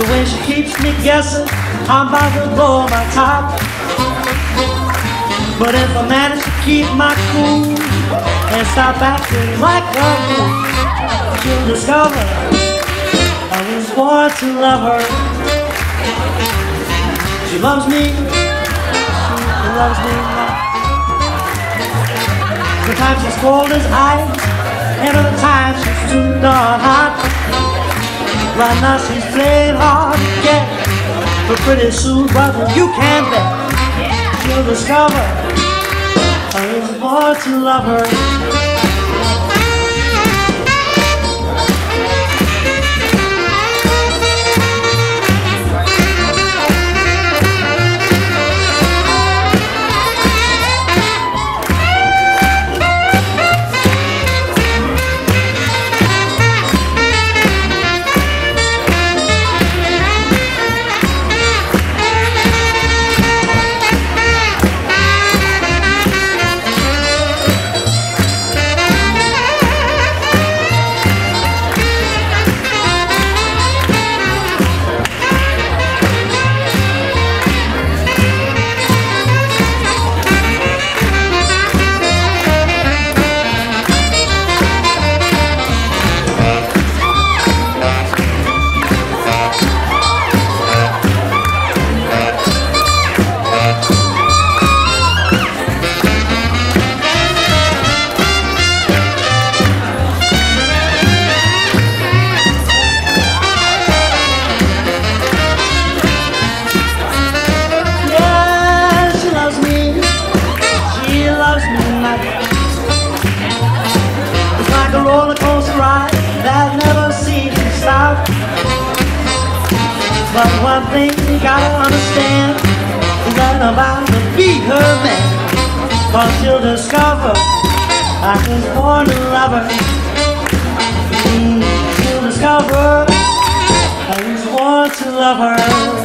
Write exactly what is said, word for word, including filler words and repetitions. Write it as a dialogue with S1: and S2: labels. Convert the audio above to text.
S1: The way she keeps me guessing, I'm about to blow my top. But if I manage to keep my cool and stop acting like a fool, she'll discover I was born to love her. She loves me, she loves me not. Sometimes she's cold as ice, and other times she's too darn hot. Right now she's playing hard to get, but pretty soon, brother, you can bet she'll discover I was born to love her. A roller coaster ride that never seems to stop. But one thing you gotta understand is that I'm about to be her man, 'cause she'll discover I was born to love her. Mm, she'll discover I was born to love her.